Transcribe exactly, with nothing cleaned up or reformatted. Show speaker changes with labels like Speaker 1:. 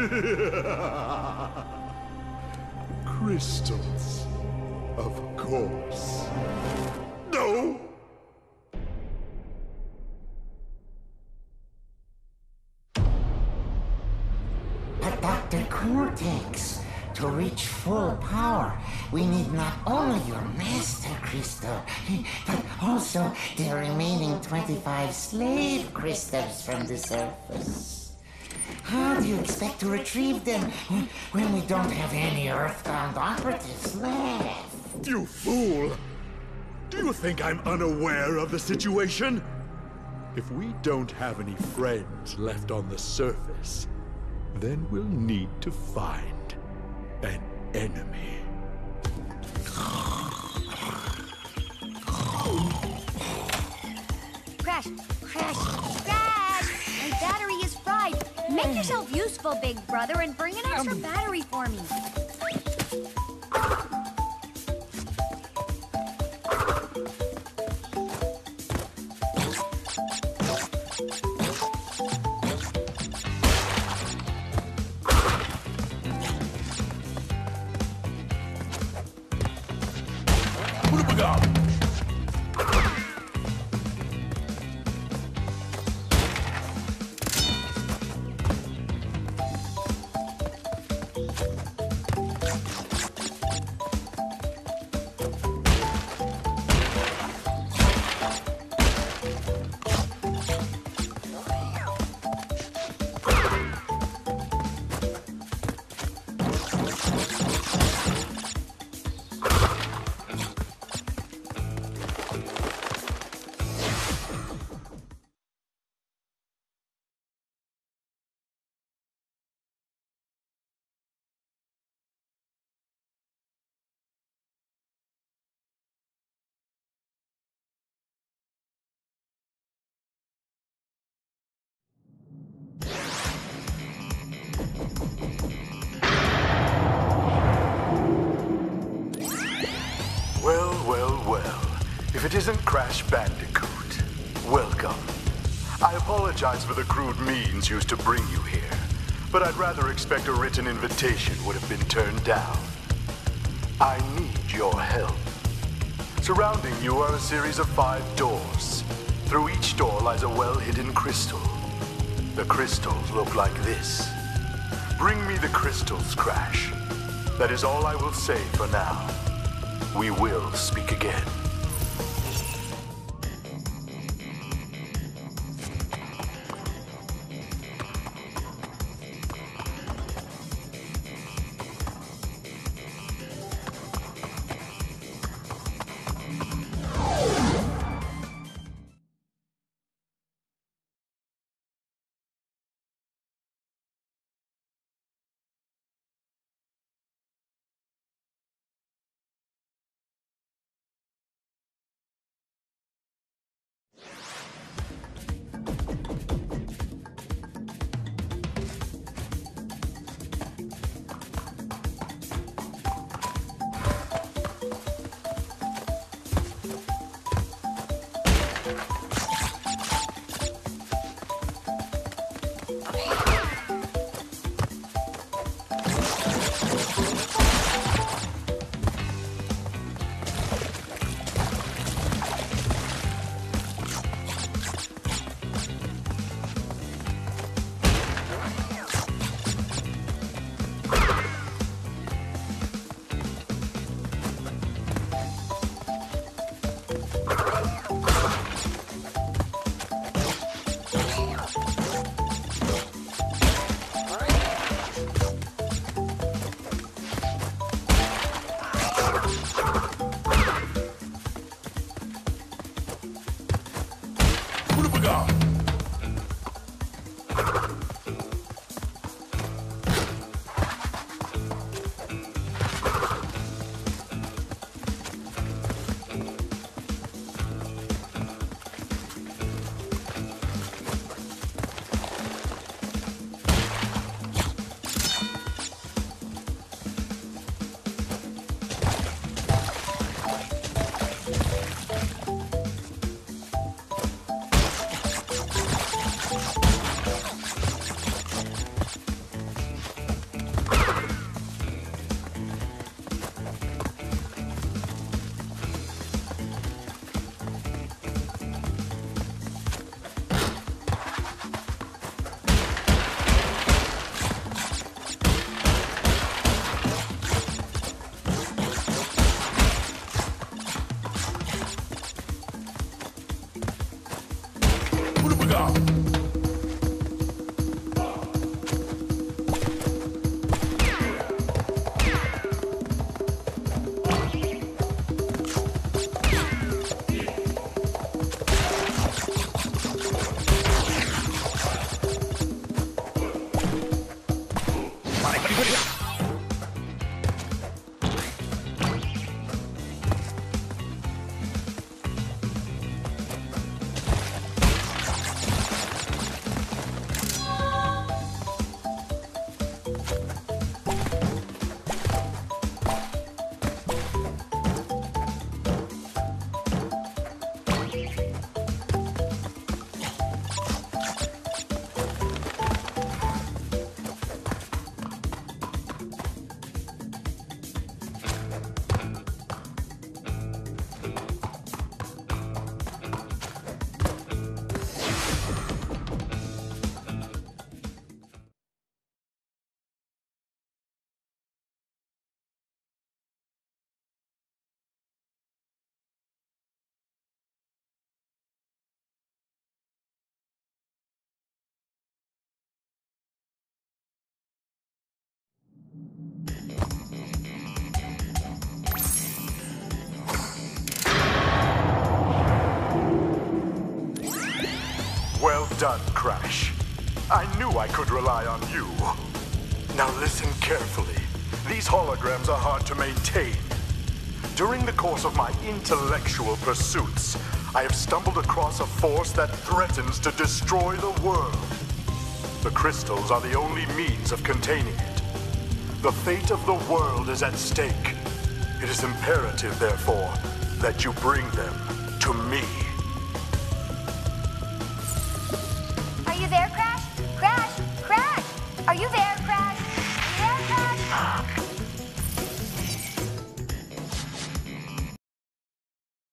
Speaker 1: Crystals, of course. No!
Speaker 2: But Doctor Cortex, to reach full power, we need not only your Master Crystal, but also the remaining twenty-five slave crystals from the surface. How do you expect to retrieve them when we don't have any Earthbound operatives left?
Speaker 1: You fool! Do you think I'm unaware of the situation? If we don't have any friends left on the surface, then we'll need to find an enemy.
Speaker 3: Crash! Crash! Crash! My battery is fried. Make yourself useful, big brother, and bring an extra battery for me.
Speaker 4: Well, well, well. If it isn't Crash Bandicoot, welcome. I apologize for the crude means used to bring you here, but I'd rather expect a written invitation would have been turned down. I need your help. Surrounding you are a series of five doors. Through each door lies a well-hidden crystal. The crystals look like this. Bring me the crystals, Crash. That is all I will say for now. We will speak again. Well done, Crash. I knew I could rely on you. Now listen carefully. These holograms are hard to maintain. During the course of my intellectual pursuits, I have stumbled across a force that threatens to destroy the world. The crystals are the only means of containing it. The fate of the world is at stake. It is imperative, therefore, that you bring them to me.